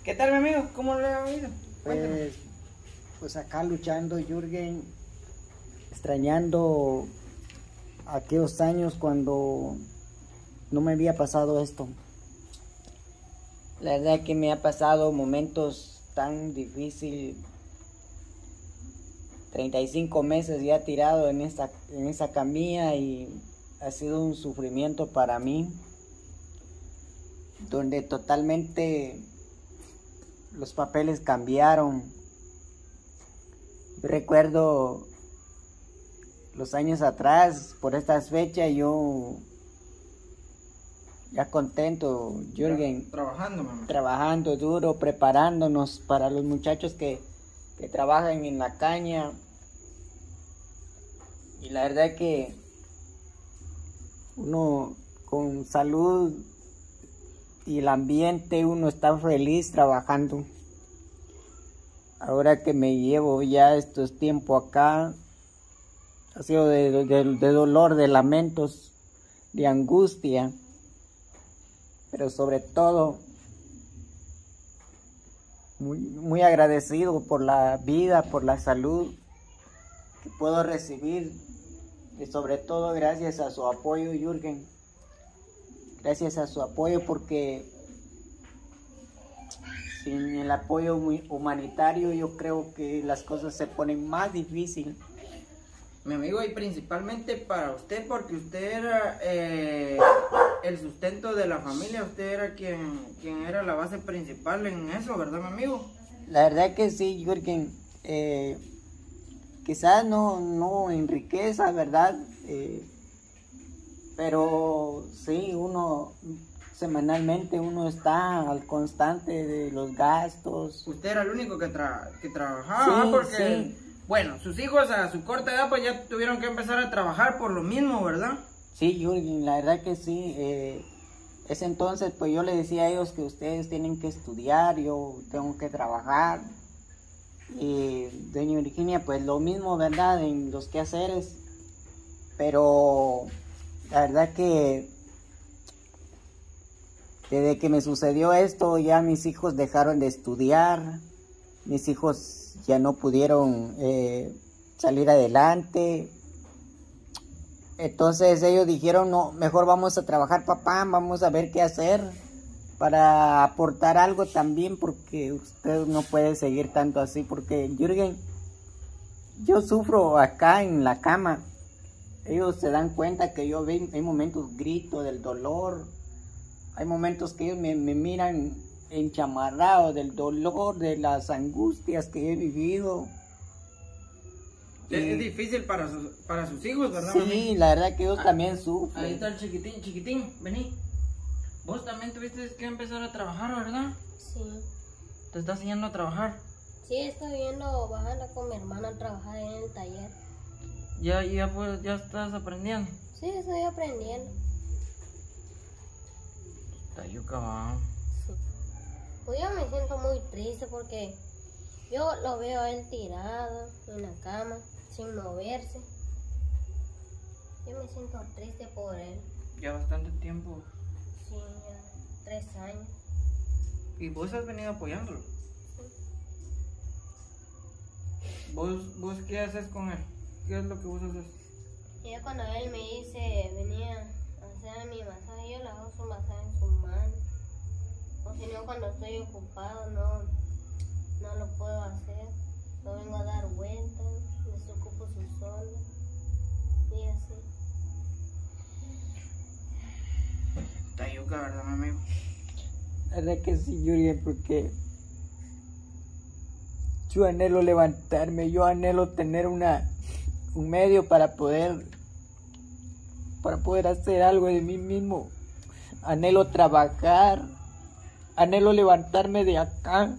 ¿Qué tal, mi amigo? ¿Cómo le ha ido? Cuéntame. Pues acá luchando, Jürgen, extrañando aquellos años cuando no me había pasado esto. La verdad que me ha pasado momentos tan difíciles. 35 meses ya tirado en esa camilla y ha sido un sufrimiento para mí, donde totalmente los papeles cambiaron. Recuerdo los años atrás, por estas fechas, yo ya contento, Jürgen, trabajando duro, preparándonos para los muchachos que trabajan en la caña. Y la verdad que uno con salud y el ambiente, uno está feliz trabajando. Ahora que me llevo ya estos tiempos acá, ha sido de dolor, de lamentos, de angustia, pero sobre todo muy agradecido por la vida, por la salud que puedo recibir, y sobre todo gracias a su apoyo, Jürgen. Gracias a su apoyo, porque sin el apoyo humanitario yo creo que las cosas se ponen más difíciles. Mi amigo, y principalmente para usted, porque usted era el sustento de la familia, usted era quien era la base principal en eso, ¿verdad, mi amigo? La verdad que sí, Jürgen. Quizás no en riqueza, ¿verdad? Pero sí, uno semanalmente uno está al constante de los gastos. Usted era el único que trabajaba, Sí, porque, sí. Bueno, sus hijos a su corta edad pues ya tuvieron que empezar a trabajar por lo mismo, ¿verdad? Sí, Jürgen, la verdad que sí. Ese entonces pues yo le decía a ellos que ustedes tienen que estudiar, yo tengo que trabajar. Y doña Virginia pues lo mismo, ¿verdad? En los quehaceres. Pero la verdad que desde que me sucedió esto ya mis hijos dejaron de estudiar, mis hijos ya no pudieron salir adelante. Entonces ellos dijeron, no, mejor vamos a trabajar, papá, vamos a ver qué hacer para aportar algo también, porque usted no puede seguir tanto así, porque Jürgen, yo sufro acá en la cama. Ellos se dan cuenta que yo hay momentos grito del dolor, hay momentos que ellos me miran enchamarrado del dolor, de las angustias que he vivido. Es difícil para sus hijos, ¿verdad, Sí, mami? la verdad que ellos también sufren. Ahí está el chiquitín, vení. Vos también tuviste que empezar a trabajar, ¿verdad? Sí. ¿Te estás enseñando a trabajar? Sí, estoy viendo, bajando con mi hermana a trabajar en el taller. Ya estás aprendiendo. Sí, estoy aprendiendo. Tayuca, va. Sí. Pues yo me siento muy triste porque yo lo veo a él tirado en la cama, sin moverse. Yo me siento triste por él. Ya bastante tiempo. Sí, ya 3 años. ¿Y vos has venido apoyándolo? Sí. ¿Vos qué haces con él? ¿Qué es lo que vos haces? Y yo cuando él me dice, venía a hacer mi masaje, yo le hago su masaje en su mano. O si no, cuando estoy ocupado, no lo puedo hacer. No vengo a dar vueltas, desocupo su sol. Y así. Tayuca, ¿verdad, mi amigo? La verdad que sí, Jürgen, porque yo anhelo levantarme, yo anhelo tener un medio para poder hacer algo de mí mismo. Anhelo trabajar, anhelo levantarme de acá.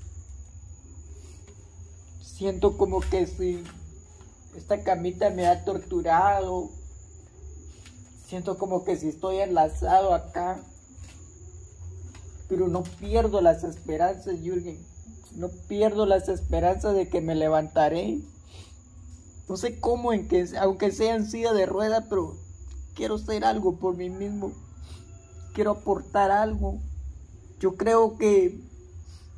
Siento como que si esta camita me ha torturado, siento como que si estoy enlazado acá, pero no pierdo las esperanzas, Jürgen. No pierdo las esperanzas de que me levantaré. No sé cómo, aunque sea en silla de rueda, pero quiero hacer algo por mí mismo. Quiero aportar algo. Yo creo que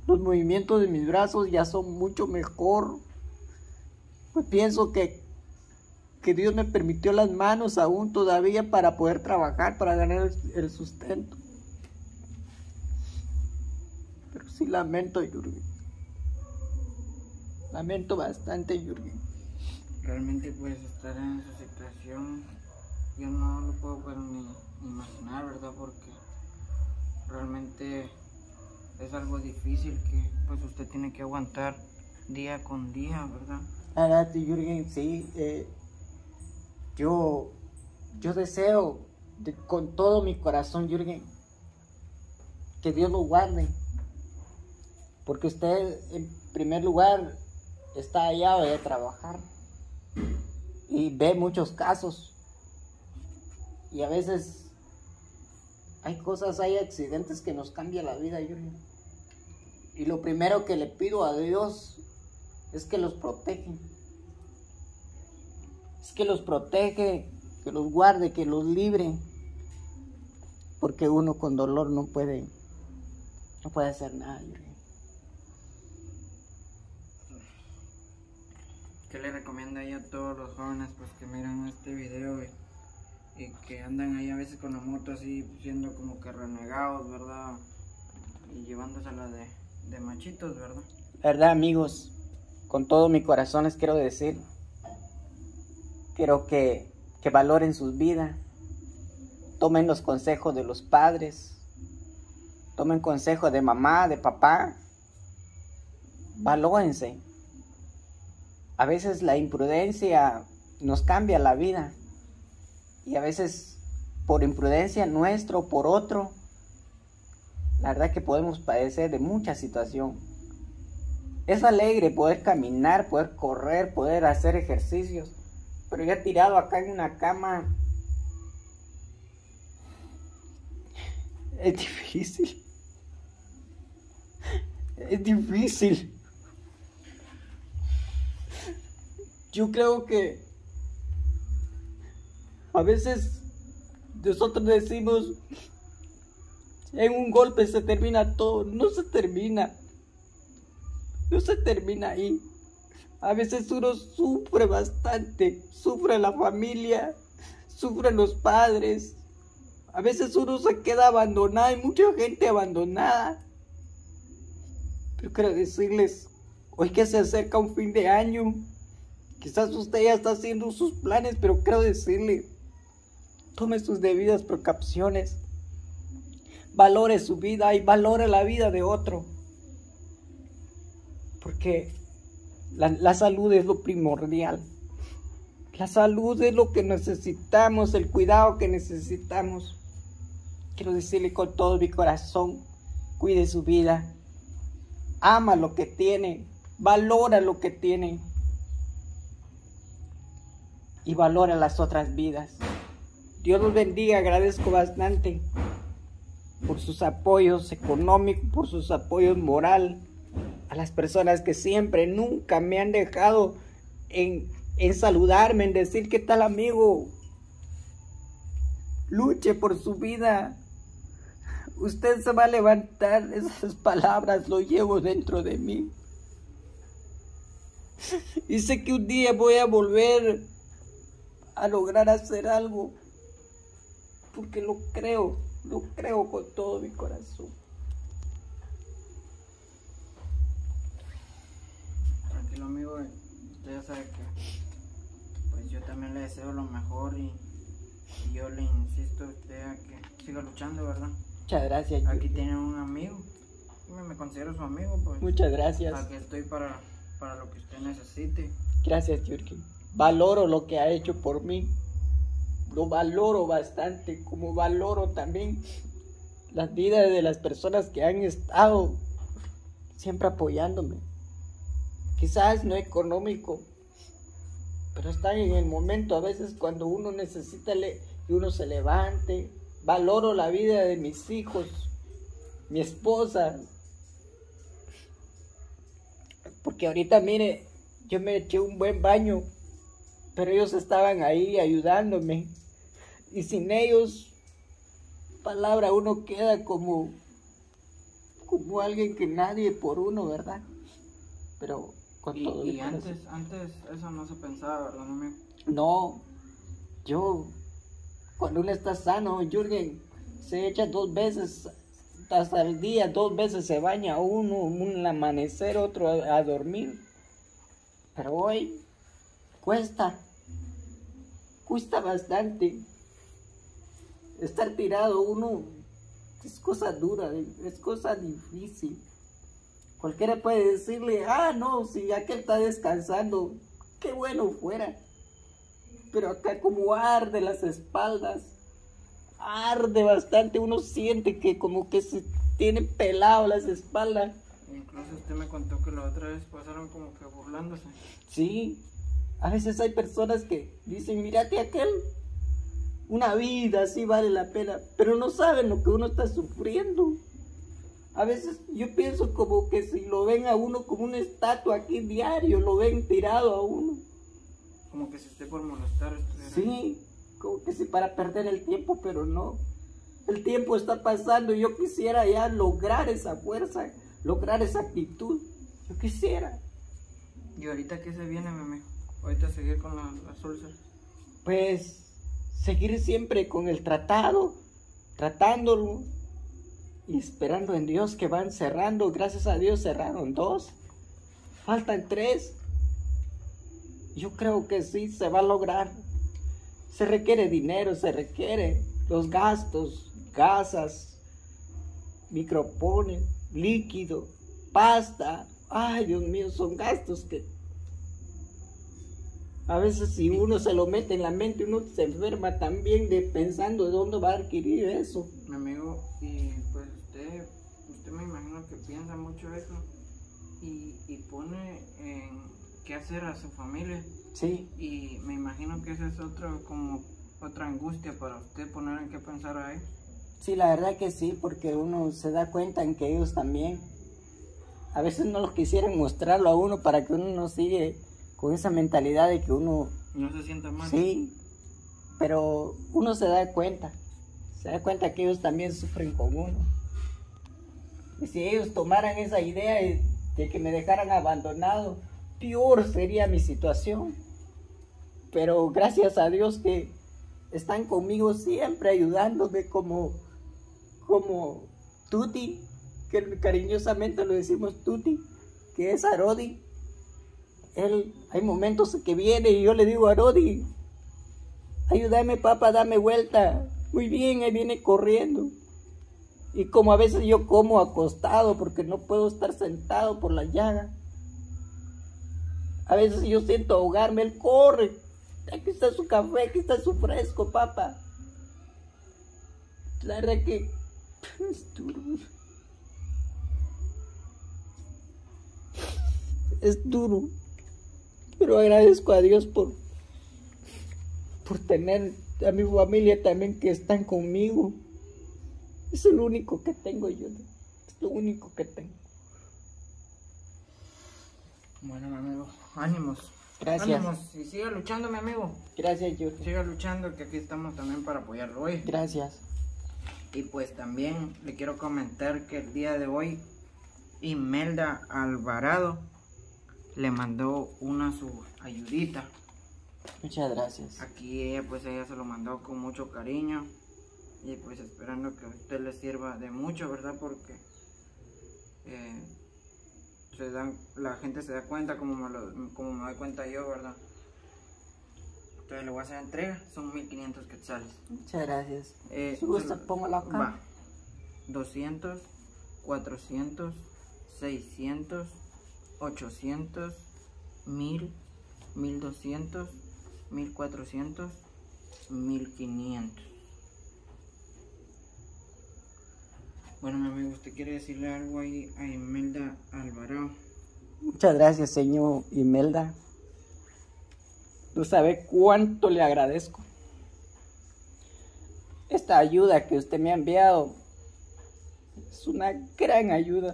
Los movimientos de mis brazos ya son mucho mejor. Pues pienso que Dios me permitió las manos aún todavía para poder trabajar, para ganar el sustento. Pero sí lamento, Jürgen. Lamento bastante, Jürgen. Realmente pues estar en esa situación yo no lo puedo pues, ni imaginar, ¿verdad? Porque realmente es algo difícil que pues usted tiene que aguantar día con día, ¿verdad? Ahora, Jürgen, sí, yo deseo con todo mi corazón, Jürgen, que Dios lo guarde, porque usted en primer lugar está allá de trabajar y ve muchos casos y a veces hay cosas, hay accidentes que nos cambian la vida, Jürgen, y lo primero que le pido a Dios es que los protege. Es que los protege, que los guarde, que los libre. Porque uno con dolor no puede hacer nada. ¿Qué le recomienda ahí a todos los jóvenes pues que miran este video y que andan ahí a veces con la moto así siendo como que renegados, ¿verdad? Y llevándosela de machitos, ¿verdad? ¿Verdad, amigos? Con todo mi corazón les quiero decir, quiero que valoren sus vidas, tomen los consejos de los padres, tomen consejos de mamá, de papá, valórense. A veces la imprudencia nos cambia la vida y a veces por imprudencia nuestra o por otro, la verdad que podemos padecer de mucha situación. Es alegre poder caminar, poder correr, poder hacer ejercicios, pero ya tirado acá en una cama es difícil. Es difícil. Yo creo que a veces nosotros decimos, en un golpe se termina todo. No se termina. No se termina ahí. A veces uno sufre bastante. Sufre la familia, sufren los padres. A veces uno se queda abandonado. Hay mucha gente abandonada. Pero quiero decirles, hoy que se acerca un fin de año, quizás usted ya está haciendo sus planes, pero quiero decirle, tome sus debidas precauciones. Valore su vida y valore la vida de otro. Porque la salud es lo primordial. La salud es lo que necesitamos, el cuidado que necesitamos. Quiero decirle con todo mi corazón, cuide su vida. Ama lo que tiene, valora lo que tiene. Y valora las otras vidas. Dios los bendiga, agradezco bastante por sus apoyos económicos, por sus apoyos moral, a las personas que siempre, nunca me han dejado en saludarme, en decir qué tal amigo, luche por su vida, usted se va a levantar. Esas palabras lo llevo dentro de mí y sé que un día voy a volver a lograr hacer algo, porque lo creo con todo mi corazón. Tranquilo amigo, usted ya sabe que pues yo también le deseo lo mejor y yo le insisto a usted a que siga luchando, ¿verdad? Muchas gracias. Aquí tiene un amigo, me considero su amigo, pues. Muchas gracias. Aquí estoy para lo que usted necesite. Gracias, Jürgen. Valoro lo que ha hecho por mí. Lo valoro bastante, como valoro también las vidas de las personas que han estado siempre apoyándome. Quizás no económico, pero están en el momento a veces cuando uno necesita que uno se levante. Valoro la vida de mis hijos, mi esposa. Porque ahorita, mire, yo me eché un buen baño, pero ellos estaban ahí ayudándome. Y sin ellos, palabra, uno queda como como alguien que nadie por uno, ¿verdad? Pero con todo el Y corazón. antes eso no se pensaba, ¿verdad, mi amigo? No, yo, cuando uno está sano, Jürgen, se echa 2 veces hasta el día, 2 veces se baña uno, un al amanecer, otro a dormir. Pero hoy cuesta bastante. Estar tirado uno es cosa dura, es cosa difícil. Cualquiera puede decirle, no, si aquel está descansando, qué bueno fuera. Pero acá como arde las espaldas, arde bastante, uno siente que como que se tiene pelado las espaldas. Incluso usted me contó que la otra vez pasaron como que burlándose. Sí, a veces hay personas que dicen, mírate aquel, una vida así vale la pena, pero no saben lo que uno está sufriendo. A veces yo pienso como que si lo ven a uno como una estatua aquí diario, lo ven tirado a uno. Como que se esté por molestar. Sí, como que si para perder el tiempo, pero no. El tiempo está pasando y yo quisiera ya lograr esa fuerza, lograr esa actitud. Yo quisiera. ¿Y ahorita qué se viene, mi amigo? Ahorita seguir con las úlceras. Pues seguir siempre con el tratándolo y esperando en Dios que van cerrando. Gracias a Dios cerraron 2, faltan 3. Yo creo que sí se va a lograr. Se requiere dinero, se requiere los gastos, gasas, micropones, líquido, pasta. Ay, Dios mío, son gastos que a veces si uno se lo mete en la mente, uno se enferma también de pensando de dónde va a adquirir eso. Mi amigo, y pues usted me imagino que piensa mucho eso y pone en qué hacer a su familia. Sí, Y me imagino que esa es otra angustia para usted, poner en qué pensar a él. sí, la verdad que sí, porque uno se da cuenta en que ellos también, a veces no los quisieran mostrarlo a uno para que uno no sigue con esa mentalidad de que uno, No se sienta mal. sí, pero uno se da cuenta que ellos también sufren con uno. Y si ellos tomaran esa idea de que me dejaran abandonado, peor sería mi situación. Pero gracias a Dios que están conmigo siempre ayudándome como Tuti, que cariñosamente lo decimos Tuti, que es Arodi. Él, hay momentos que viene y yo le digo a Arodi, ayúdame papá, dame vuelta. Muy bien, ahí viene corriendo. Y como a veces yo como acostado porque no puedo estar sentado por la llaga. A veces yo siento ahogarme, él corre. Aquí está su café, aquí está su fresco, papá. La verdad que es duro. Es duro. Pero agradezco a Dios por tener a mi familia también que están conmigo. Es lo único que tengo yo. Es lo único que tengo. Bueno, mi amigo, ánimos. Gracias. Ánimos y siga luchando, mi amigo. Gracias, yo. Siga luchando, que aquí estamos también para apoyarlo hoy. Gracias. Y pues también le quiero comentar que el día de hoy Imelda Alvarado le mandó su ayudita. Muchas gracias. Aquí ella se lo mandó con mucho cariño y pues esperando que a usted le sirva de mucho, ¿verdad? Porque la gente se da cuenta como me doy cuenta yo, ¿verdad? Entonces le voy a hacer entrega, son 1500 quetzales. Muchas gracias. Si gusta, póngalo acá. Va. 200, 400, 600, 800, 1000, 1200, 1400, 1500. Bueno, mi amigo, ¿usted quiere decirle algo ahí a Imelda Alvarado? Muchas gracias, señor Imelda. No sabe cuánto le agradezco. Esta ayuda que usted me ha enviado es una gran ayuda.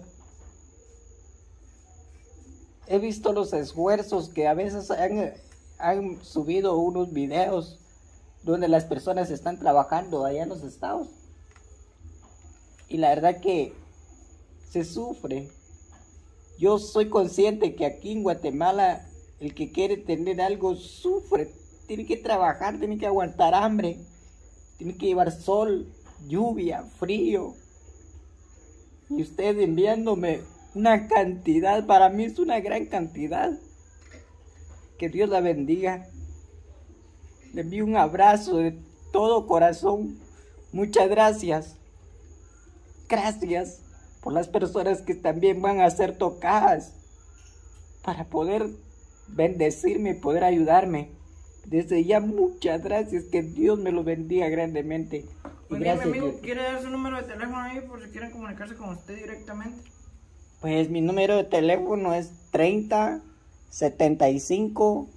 He visto los esfuerzos que a veces han subido unos videos donde las personas están trabajando allá en los estados. Y la verdad que se sufre. Yo soy consciente que aquí en Guatemala el que quiere tener algo sufre. Tiene que trabajar, tiene que aguantar hambre, tiene que llevar sol, lluvia, frío. Y usted enviándome una cantidad, para mí es una gran cantidad. Que Dios la bendiga. Le envío un abrazo de todo corazón. Muchas gracias. Gracias por las personas que también van a ser tocadas para poder bendecirme y poder ayudarme. Desde ya muchas gracias, que Dios me lo bendiga grandemente. Y Oye, gracias, mi amigo, Dios. ¿quiere dar su número de teléfono ahí por si quieren comunicarse con usted directamente? Pues mi número de teléfono es 30 75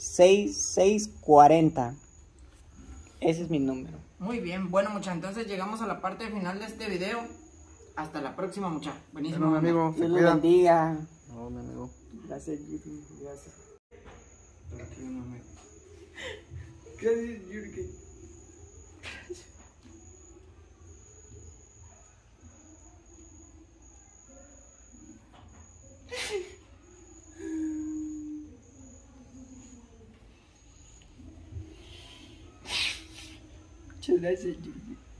6640. Ese es mi número. Muy bien, bueno mucha, entonces llegamos a la parte final de este video. Hasta la próxima mucha. Buenísimo. Bueno, mi amigo, se Dios lo cuida. bendiga. No, mi amigo. Gracias, Yuri. Gracias. Tranquilo, mi amigo. Gracias, Yuri. Muchas gracias, Yuri.